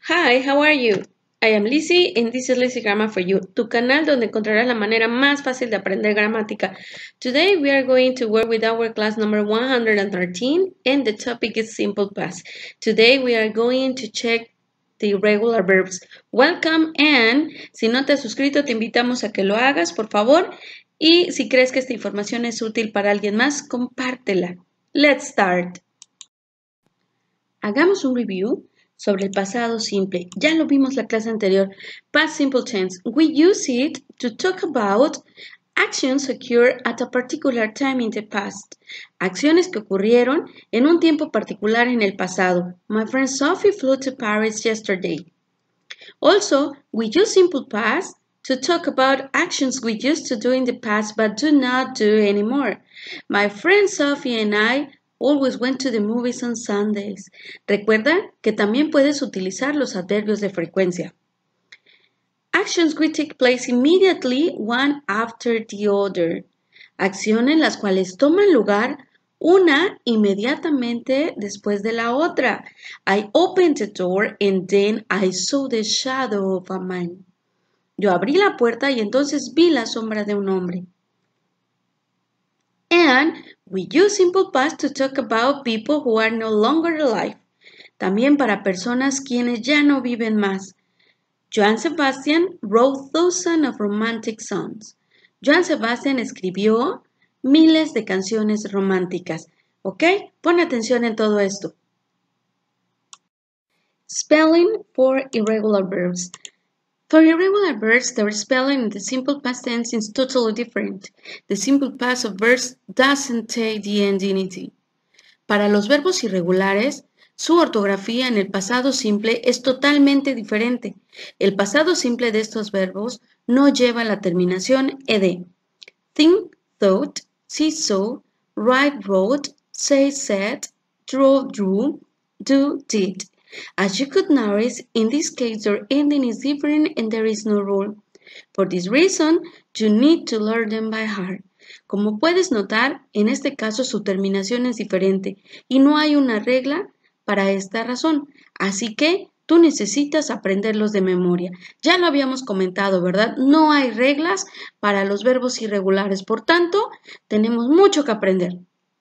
Hi, how are you? I am Lizzie and this is Lizzie Grammar for You, tu canal donde encontrarás la manera más fácil de aprender gramática. Today we are going to work with our class number 113 and the topic is simple past. Today we are going to check the irregular verbs. Welcome and si no te has suscrito te invitamos a que lo hagas, por favor. Y si crees que esta información es útil para alguien más, compártela. Let's start. Hagamos un review sobre el pasado simple. Ya lo vimos la clase anterior. Past simple tense. We use it to talk about actions occurred at a particular time in the past. Acciones que ocurrieron en un tiempo particular en el pasado. My friend Sophie flew to Paris yesterday. Also, we use simple past to talk about actions we used to do in the past but do not do anymore. My friend Sophie and I always went to the movies on Sundays. Recuerda que también puedes utilizar los adverbios de frecuencia. Actions which take place immediately one after the other. Acciones las cuales toman lugar una inmediatamente después de la otra. I opened the door and then I saw the shadow of a man. Yo abrí la puerta y entonces vi la sombra de un hombre. And we use simple past to talk about people who are no longer alive. También para personas quienes ya no viven más. Johann Sebastian wrote thousands of romantic songs. Johann Sebastian escribió miles de canciones románticas. ¿Ok? Pon atención en todo esto. Spelling for irregular verbs. For irregular verbs, their spelling in the simple past tense is totally different. The simple past of verbs doesn't take the endinity. Para los verbos irregulares, su ortografía en el pasado simple es totalmente diferente. El pasado simple de estos verbos no lleva la terminación ed. Think, thought, see, saw, write, wrote, say, said, draw, drew, do, did. As you could notice, in this case their ending is different and there is no rule. For this reason, you need to learn them by heart. Como puedes notar, en este caso su terminación es diferente y no hay una regla para esta razón. Así que tú necesitas aprenderlos de memoria. Ya lo habíamos comentado, ¿verdad? No hay reglas para los verbos irregulares. Por tanto, tenemos mucho que aprender.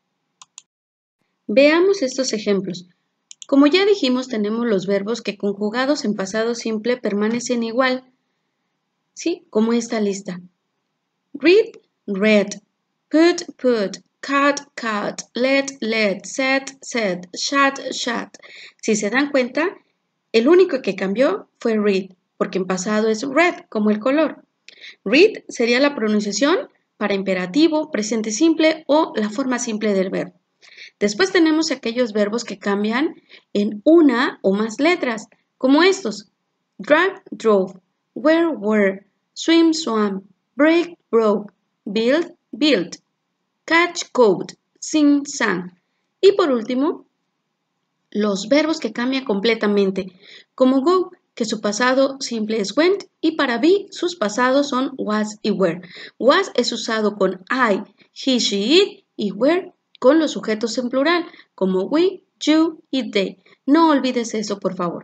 Veamos estos ejemplos. Como ya dijimos, tenemos los verbos que conjugados en pasado simple permanecen igual. ¿Sí? Como esta lista. Read, read. Put, put. Cut, cut. Let, set, set. Shut, shut. Si se dan cuenta, el único que cambió fue read, porque en pasado es red, como el color. Read sería la pronunciación para imperativo, presente simple o la forma simple del verbo. Después tenemos aquellos verbos que cambian en una o más letras, como estos. Drive, drove. Wear, were. Swim, swam. Break, broke. Build, built. Catch, caught. Sing, sang. Y por último, los verbos que cambian completamente, como go, que su pasado simple es went, y para be, sus pasados son was y were. Was es usado con I, he, she, it, y were con los sujetos en plural, como we, you y they. No olvides eso, por favor.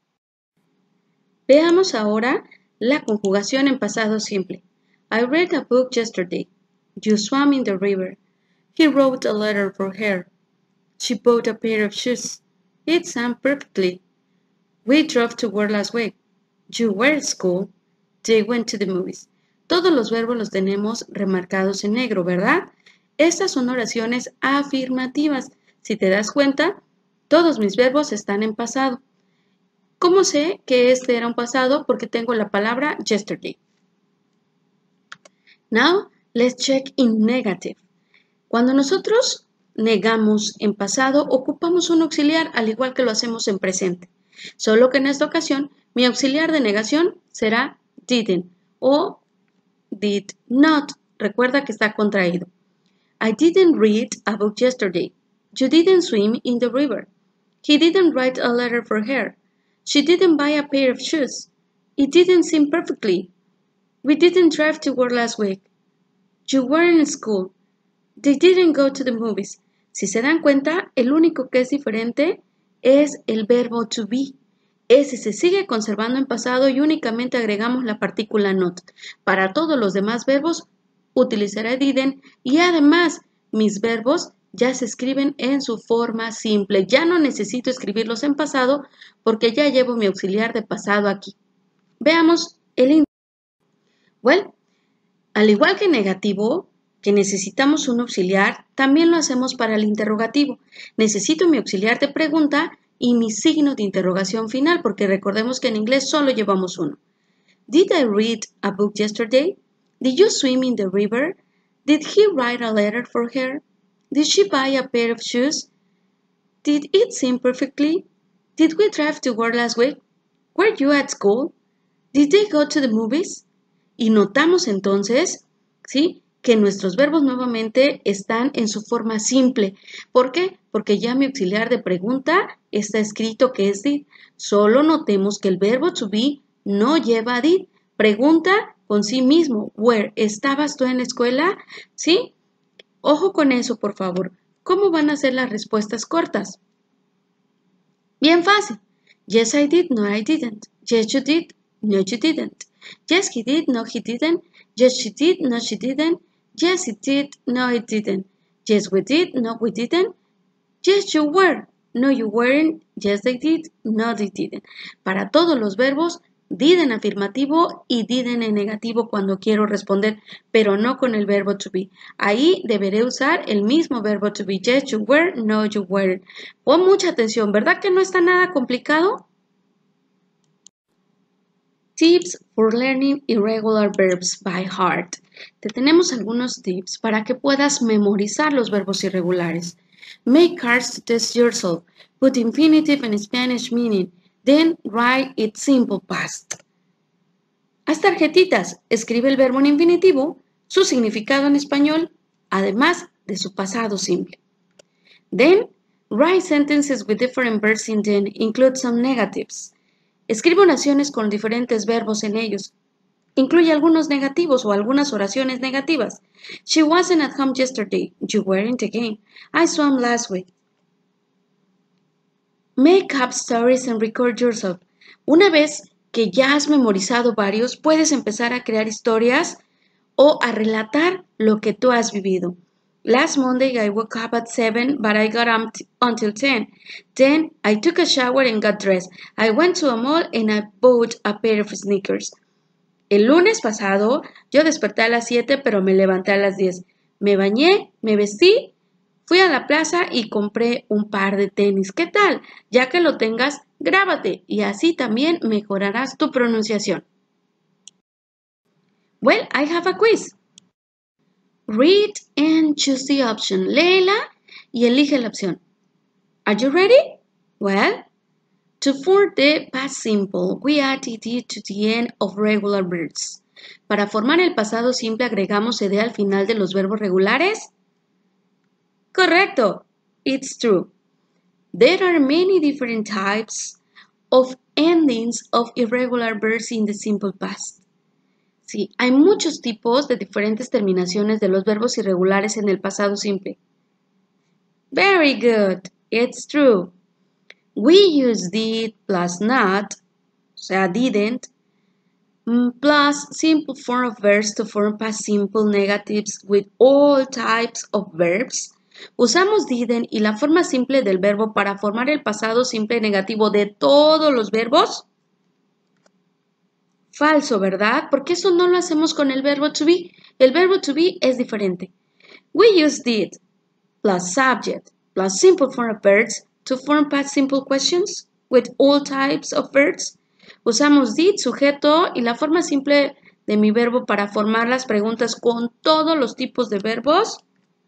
Veamos ahora la conjugación en pasado simple. I read a book yesterday. You swam in the river. He wrote a letter for her. She bought a pair of shoes. It sang perfectly. We drove to work last week. You were at school. They went to the movies. Todos los verbos los tenemos remarcados en negro, ¿verdad? Estas son oraciones afirmativas. Si te das cuenta, todos mis verbos están en pasado. ¿Cómo sé que este era un pasado? Porque tengo la palabra yesterday. Now, let's check in negative. Cuando nosotros negamos en pasado, ocupamos un auxiliar, al igual que lo hacemos en presente. Solo que en esta ocasión, mi auxiliar de negación será didn't o did not. Recuerda que está contraído. I didn't read a book yesterday. You didn't swim in the river. He didn't write a letter for her. She didn't buy a pair of shoes. It didn't sing perfectly. We didn't drive to work last week. You weren't in school. They didn't go to the movies. Si se dan cuenta, el único que es diferente es el verbo to be. Ese se sigue conservando en pasado y únicamente agregamos la partícula not. Para todos los demás verbos utilizaré didn't y además mis verbos ya se escriben en su forma simple. Ya no necesito escribirlos en pasado porque ya llevo mi auxiliar de pasado aquí. Veamos el well, al igual que negativo, que necesitamos un auxiliar, también lo hacemos para el interrogativo. Necesito mi auxiliar de pregunta y mi signo de interrogación final, porque recordemos que en inglés solo llevamos uno. Did I read a book yesterday? Did you swim in the river? Did he write a letter for her? Did she buy a pair of shoes? Did it sing perfectly? Did we drive to work last week? Were you at school? Did they go to the movies? Y notamos entonces, ¿sí?, que nuestros verbos nuevamente están en su forma simple. ¿Por qué? Porque ya mi auxiliar de pregunta está escrito que es did. Solo notemos que el verbo to be no lleva did. Pregunta con sí mismo. Where? ¿Estabas tú en la escuela? ¿Sí? Ojo con eso, por favor. ¿Cómo van a ser las respuestas cortas? Bien fácil. Yes, I did. No, I didn't. Yes, you did. No, you didn't. Yes, he did. No, he didn't. Yes, she did. No, she didn't. Yes, it did. No, it didn't. Yes, we did. No, we didn't. Yes, you were. No, you weren't. Yes, they did. No, they didn't. Para todos los verbos, did en afirmativo y didn't en negativo cuando quiero responder, pero no con el verbo to be. Ahí deberé usar el mismo verbo to be. Yes, you were. No, you weren't. Pon mucha atención, ¿verdad que no está nada complicado? Tips for learning irregular verbs by heart. Te tenemos algunos tips para que puedas memorizar los verbos irregulares. Make cards to test yourself. Put infinitive and Spanish meaning. Then write its simple past. Haz tarjetitas. Escribe el verbo en infinitivo, su significado en español, además de su pasado simple. Then, write sentences with different verbs in them. Include some negatives. Escribe oraciones con diferentes verbos en ellos. Incluye algunos negativos o algunas oraciones negativas. She wasn't at home yesterday. You weren't again. I swam last week. Make up stories and record yourself. Una vez que ya has memorizado varios, puedes empezar a crear historias o a relatar lo que tú has vivido. Last Monday, I woke up at 7, but I got up until 10. Then, I took a shower and got dressed. I went to a mall and I bought a pair of sneakers. El lunes pasado, yo desperté a las 7, pero me levanté a las 10. Me bañé, me vestí, fui a la plaza y compré un par de tenis. ¿Qué tal? Ya que lo tengas, grábate y así también mejorarás tu pronunciación. Well, I have a quiz. Read and choose the option. Léela y elige la opción. Are you ready? Well, to form the past simple, we add ed to the end of regular verbs. Para formar el pasado simple agregamos ed al final de los verbos regulares. Correcto. It's true. There are many different types of endings of irregular verbs in the simple past. Sí, hay muchos tipos de diferentes terminaciones de los verbos irregulares en el pasado simple. Very good. It's true. We use did plus not, o sea, didn't, plus simple form of verbs to form past simple negatives with all types of verbs. Usamos didn't y la forma simple del verbo para formar el pasado simple negativo de todos los verbos. Falso, ¿verdad? Porque eso no lo hacemos con el verbo to be. El verbo to be es diferente. We use did plus subject plus simple form of verbs to form past simple questions with all types of verbs. Usamos did, sujeto y la forma simple de mi verbo para formar las preguntas con todos los tipos de verbos.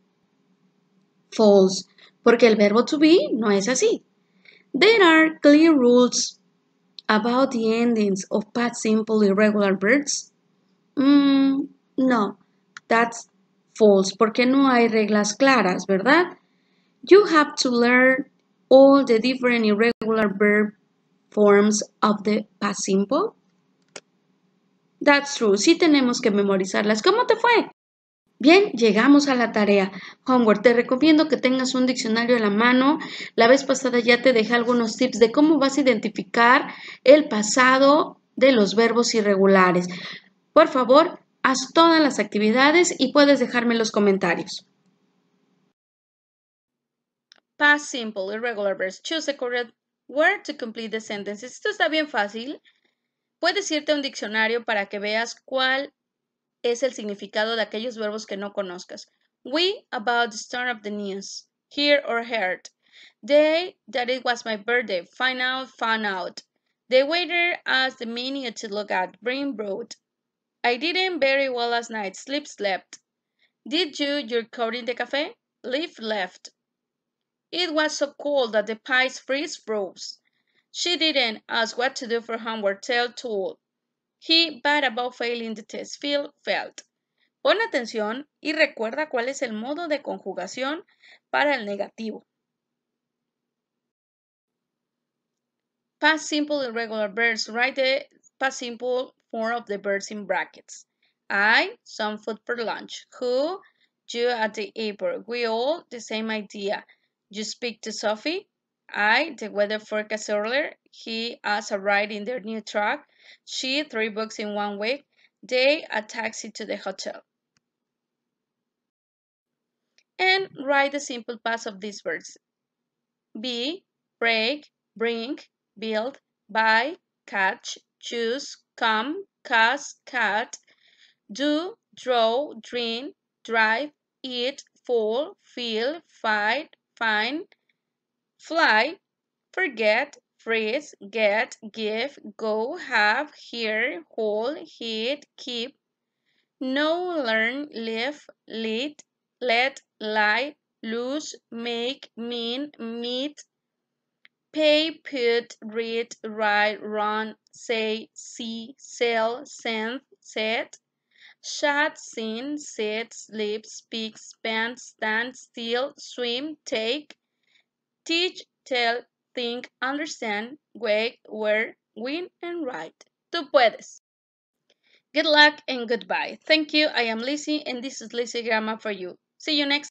False, porque el verbo to be no es así. There are clear rules about the endings of past simple irregular verbs? No, that's false, porque no hay reglas claras, ¿verdad? You have to learn all the different irregular verb forms of the past simple. That's true, sí tenemos que memorizarlas. ¿Cómo te fue? Bien, llegamos a la tarea. Homework, te recomiendo que tengas un diccionario a la mano. La vez pasada ya te dejé algunos tips de cómo vas a identificar el pasado de los verbos irregulares. Por favor, haz todas las actividades y puedes dejarme en los comentarios. Past simple, irregular verbs. Choose the correct word to complete the sentences. Esto está bien fácil. Puedes irte a un diccionario para que veas cuál es el significado de aquellos verbos que no conozcas. We about the start of the news. Hear or heard. Day that it was my birthday. Find out, found out. The waiter asked the menu to look at. Bring brought. I didn't very well last night. Sleep slept. Did you your coat in the cafe? Leave left. It was so cold that the pies freeze froze. She didn't ask what to do for homework. Tell told. He bad about failing the test. Feel felt. Pon atención y recuerda cuál es el modo de conjugación para el negativo. Past simple irregular verbs. Write the past simple form of the verbs in brackets. I, some food for lunch. Who, you at the airport. We all, the same idea. You speak to Sophie. I, the weather forecast earlier. He, asked a ride in their new truck. She, 3 books in 1 week. They, a taxi to the hotel. And write the simple past of these words. Be, break, bring, build, buy, catch, choose, come, cast, cut, do, draw, drink, drive, eat, fall, feel, fight, find, fly, forget, freeze, get, give, go, have, hear, hold, hit, keep, know, learn, live, lead, let, lie, lose, make, mean, meet, pay, put, read, write, run, say, see, sell, send, set, shut, sing, sit, sleep, speak, spend, stand, steal, swim, take, teach, tell, think, understand, wake, wear, win, and write. Tú puedes. Good luck and goodbye. Thank you. I am Lizzie, and this is Lizzie Grammar for you. See you next